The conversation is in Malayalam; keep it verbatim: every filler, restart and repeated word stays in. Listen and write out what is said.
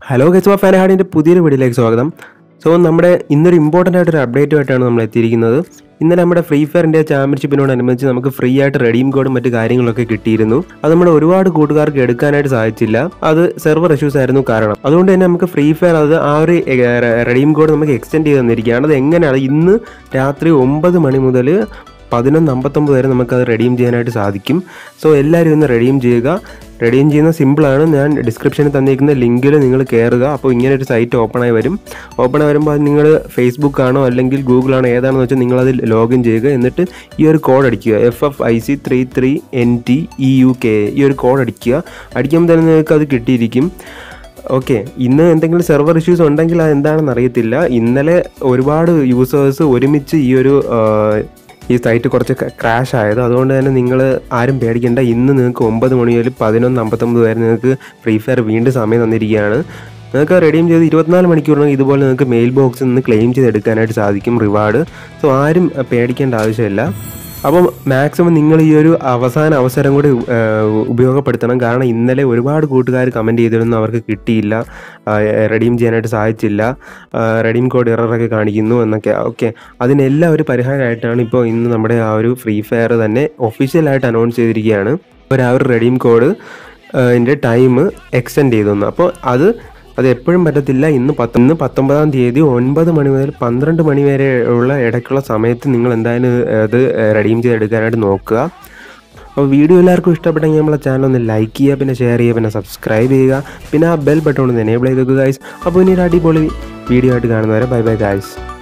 ഹലോ ഗൈസ്, അപ്പോൾ ഫാനഹാഡിൻ്റെ പുതിയൊരു വീഡിയോയിലേക്ക് സ്വാഗതം. സോ നമ്മുടെ ഇന്നൊരു ഇമ്പോർട്ടൻ്റ് ആയിട്ടൊരു അപ്ഡേറ്റുമായിട്ടാണ് നമ്മൾ എത്തിയിരിക്കുന്നത്. ഇന്നലെ നമ്മുടെ ഫ്രീ ഫയർ ഇന്ത്യ ചാമ്പ്യൻഷിപ്പിനോടനുബന്ധിച്ച് നമുക്ക് ഫ്രീ ആയിട്ട് റെഡീം കോഡും മറ്റു കാര്യങ്ങളൊക്കെ കിട്ടിയിരുന്നു. അത് നമ്മുടെ ഒരുപാട് കൂട്ടുകാർക്ക് എടുക്കാനായിട്ട് സാധിച്ചില്ല. അത് സെർവർ ഇഷ്യൂസ് ആയിരുന്നു കാരണം. അതുകൊണ്ട് തന്നെ നമുക്ക് ഫ്രീ ഫയർ അത് ആ ഒരു റെഡീം കോഡ് നമുക്ക് എക്സ്റ്റെൻഡ് ചെയ്ത് തന്നിരിക്കുകയാണ്. അത് എങ്ങനെയാണ് ഇന്ന് രാത്രി ഒമ്പത് മണി മുതൽ പതിനൊന്ന് അമ്പത്തൊമ്പത് വരെ നമുക്കത് റെഡീം ചെയ്യാനായിട്ട് സാധിക്കും. സോ എല്ലാവരും ഇന്ന് റെഡീം ചെയ്യുക. റെഡീം ചെയ്യുന്ന സിമ്പിളാണ്. ഞാൻ ഡിസ്ക്രിപ്ഷനിൽ തന്നിരിക്കുന്ന ലിങ്കിൽ നിങ്ങൾ കയറുക. അപ്പോൾ ഇങ്ങനെ ഒരു സൈറ്റ് ഓപ്പണായി വരും. ഓപ്പണായി വരുമ്പോൾ അത് നിങ്ങൾ ഫേസ്ബുക്കാണോ അല്ലെങ്കിൽ ഗൂഗിളാണോ ഏതാണെന്ന് വെച്ചാൽ നിങ്ങളതിൽ ലോഗിൻ ചെയ്യുക. എന്നിട്ട് ഈ ഒരു കോഡ് അടിക്കുക, F F I C three three N T E U K ഈ ഒരു കോഡ് അടിക്കുക. അടിക്കുമ്പോൾ തന്നെ നിങ്ങൾക്ക് അത് കിട്ടിയിരിക്കും. ഓക്കെ, ഇന്ന് എന്തെങ്കിലും സെർവർ ഇഷ്യൂസ് ഉണ്ടെങ്കിൽ അത് എന്താണെന്ന് അറിയത്തില്ല. ഇന്നലെ ഒരുപാട് യൂസേഴ്സ് ഒരുമിച്ച് ഈ ഒരു ഈ സൈറ്റ് കുറച്ച് ക്രാഷ് ആയത്. അതുകൊണ്ട് തന്നെ നിങ്ങൾ ആരും പേടിക്കേണ്ട. ഇന്ന് നിങ്ങൾക്ക് ഒമ്പത് മണി മുതൽ പതിനൊന്ന് അമ്പത്തൊമ്പത് വരെ നിങ്ങൾക്ക് ഫ്രീ ഫയർ വീണ്ടും സമയം തന്നിരിക്കുകയാണ്. നിങ്ങൾക്ക് റെഡീം ചെയ്ത് ഇരുപത്തിനാല് മണിക്കൂറിന് ഇതുപോലെ നിങ്ങൾക്ക് മെയിൽ ബോക്സിൽ നിന്ന് ക്ലെയിം ചെയ്തെടുക്കാനായിട്ട് സാധിക്കും റിവാർഡ്. സോ ആരും പേടിക്കേണ്ട ആവശ്യമില്ല. അപ്പം മാക്സിമം നിങ്ങൾ ഈ ഒരു അവസാന അവസരം കൂടി ഉപയോഗപ്പെടുത്തണം. കാരണം ഇന്നലെ ഒരുപാട് കൂട്ടുകാർ കമൻറ്റ് ചെയ്തിരുന്നു അവർക്ക് കിട്ടിയില്ല, റെഡീം ചെയ്യാനായിട്ട് സാധിച്ചില്ല, റെഡീം കോഡ് എററൊക്കെ കാണിക്കുന്നു എന്നൊക്കെ. ഓക്കെ, അതിനെല്ലാം ഒരു പരിഹാരമായിട്ടാണ് ഇപ്പോൾ ഇന്ന് നമ്മുടെ ആ ഒരു ഫ്രീ ഫയർ തന്നെ ഒഫീഷ്യലായിട്ട് അനൗൺസ് ചെയ്തിരിക്കുകയാണ്. അവർ ആ ഒരു റെഡീം കോഡ് ഇതിൻ്റെ ടൈം എക്സ്റ്റെൻഡ് ചെയ്തു തന്നു. അപ്പോൾ അത് അത് എപ്പോഴും പറ്റത്തില്ല. ഇന്ന് പത്ത് ഇന്ന് പത്തൊമ്പതാം തീയതി ഒൻപത് മണി മുതൽ പന്ത്രണ്ട് മണി വരെ ഉള്ള ഇടയ്ക്കുള്ള സമയത്ത് നിങ്ങൾ എന്തായാലും അത് റെഡീം ചെയ്തെടുക്കാനായിട്ട് നോക്കുക. അപ്പോൾ വീഡിയോ എല്ലാവർക്കും ഇഷ്ടപ്പെട്ടെങ്കിൽ നമ്മളെ ചാനൽ ഒന്ന് ലൈക്ക് ചെയ്യുക, പിന്നെ ഷെയർ ചെയ്യുക, പിന്നെ സബ്സ്ക്രൈബ് ചെയ്യുക, പിന്നെ ആ ബെൽ ബട്ടൺ ഒന്ന് എനേബിൾ ചെയ്ത് വെക്കുക ഗൈസ്. അപ്പോൾ ഇനി ഒരു അടിപൊളി വീഡിയോ ആയിട്ട് കാണുന്നവരെ ബൈ ബൈ ഗൈസ്.